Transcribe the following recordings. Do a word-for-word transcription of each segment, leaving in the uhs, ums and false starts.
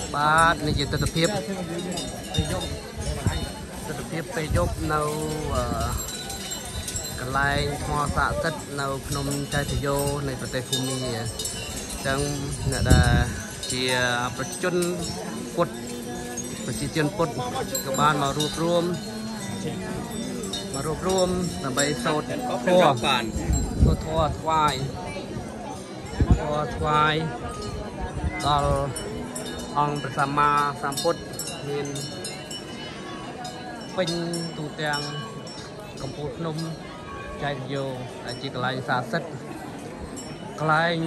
បាទនេះជាទស្សនភាពទស្សនភាពពេលយប់នៅកន្លែងថ្មស័ក្តិសិទ្ធិនៅភ្នំចៃទយោនៃប្រទេសភូមាអញ្ចឹងអ្នកដែលជាប្រជាជនពុទ្ធប្រជាជនពុទ្ធក៏បានមករួបរวมមករួបរวมដើម្បីសូត្រធម៌បានសូត្រធម៌ថ្វាយធម៌ថ្វាយដល់អង្គព្រះសម្មាសម្ពុទ្ធមានពេញទូទាំងកំពូលភ្នំចៃទយោដែលជាកន្លែងស័ក្តិសិទ្ធិកន្លែង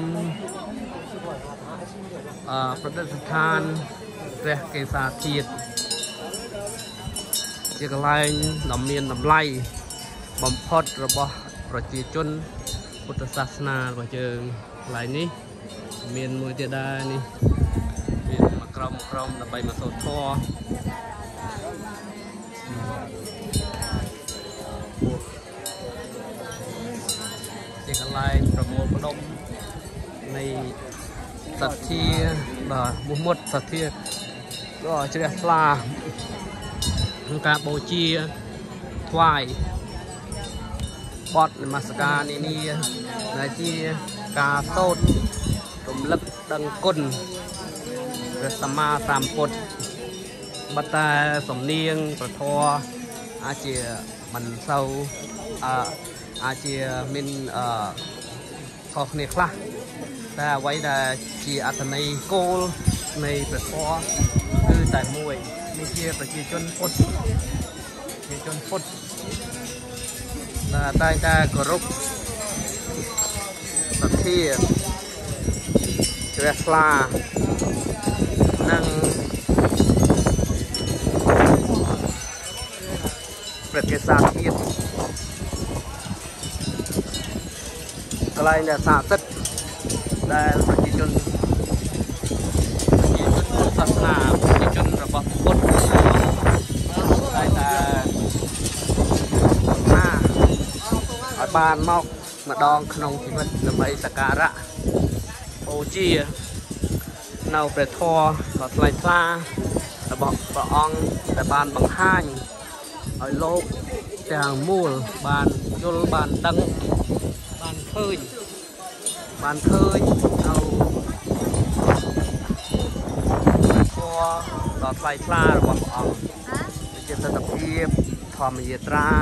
អឺប្រតិស្ថានព្រះកេសាធាតុជាកន្លែងដ៏មានតម្លៃបំផុតរបស់ប្រជាជនពុទ្ធសាសនារបស់យើងកន្លែងនេះមានមួយទៀតដែរនេះមានមកក្រុមក្រុមដើម្បីមកសូត្រធម៌ជាកន្លែងប្រមូលផ្ដុំនៃសទ្ធាបាទមុខមុតសទ្ធាក៏ជ្រះថ្លាក្នុងការបូជាថ្វាយបទនមស្ការនានាដែលជាការសូត្ររំលឹកដឹងគុណព្រះសម្មាសម្ពុទ្ធបើតែសំនៀងប្រធរអាចជាមិនសូវអឺអាចជាមានអឺខុសគ្នាខ្លះតែអ្វីដែលជាអត្ថន័យគោលនៃព្រះធម៌គឺតែមួយនេះជាប្រជាជនពុទ្ធប្រជាជនពុទ្ធដែលតែងតែគោរពសទ្ធាជ្រះថ្លានិងព្រះកេសាធាតុកន្លែងដែលស័ក្តិសិទ្ធិដែលប្រជាជនប្រជាជនពុទ្ធសាសនាប្រជាជនរបស់ពុទ្ធតែតែណាឲ្យបានមកម្ដងក្នុងជីវិតដើម្បីសក្ការៈបូជានៅព្រះធម៌ដ៏ថ្លៃថ្លារបស់ព្រះអង្គដែលបានបង្ហាញឲ្យលោកទាំងមូលបានយល់បានដឹងបានឃើញបានឃើញនៅធម៌ដ៏ថ្លៃថ្លារបស់ព្រះអង្គជាទស្សនភាពធម្មយាត្រា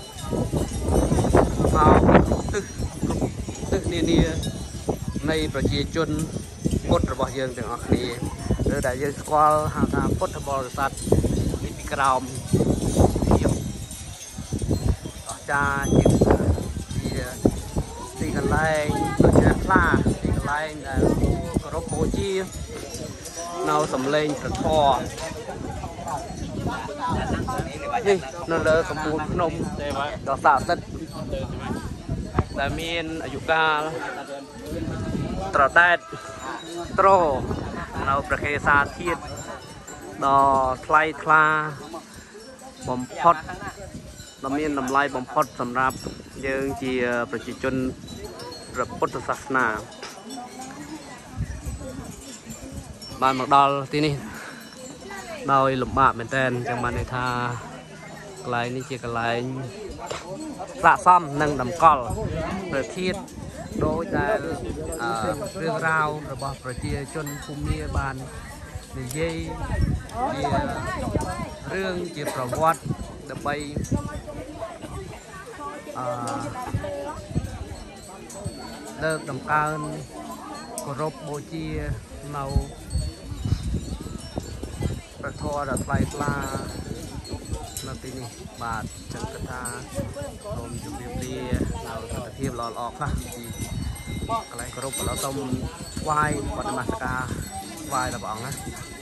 មកទិសទិសនានានៃប្រជាជនពុទ្ធរបស់យើងទាំងអស់គ្នាឬដែលយើងស្គាល់ហៅថាពុទ្ធបរិស័ទពីពីក្រោមភាពអស្ចារ្យជាជាទីកន្លែងដ៏ជ្រះថ្លាទីកន្លែងដែលគោរពបូជានៅសំឡេងព្រះធម៌នេះនៅលើកំពូលភ្នំដ៏ស័ក្តិសិទ្ធិដែលមានអាយុកាលត្រដែតត្រនៅព្រះកេសាធាតុដ៏ថ្លៃថ្លាបំផុតដ៏មានតម្លៃបំផុតសម្រាប់យើងជាប្រជាជនព្រះពុទ្ធសាសនាបានមកដល់ទីនេះដោយលំបាកមែនទែនចឹងបានន័យថាកន្លែងនេះជាកន្លែងស័ក្តិសមនឹងតម្កល់ព្រះធាតុដោយដែលរឿងរ៉ាវរបស់ប្រជាជនភូមាបាននិយាយជារឿងជាប្រវត្តិដើម្បីអឺលើកតម្កើងគោរពបូជានៅព្រះធម៌ដ៏ថ្លៃថ្លានៅទីនេះបាទចឹងគិតថាសូមជម្រាបលានៅទស្សនភាពល្អល្អខ្លះពីកន្លែងគោរពឥឡូវសូមថ្វាយបដិមាសការថ្វាយដល់ព្រះអង្គណា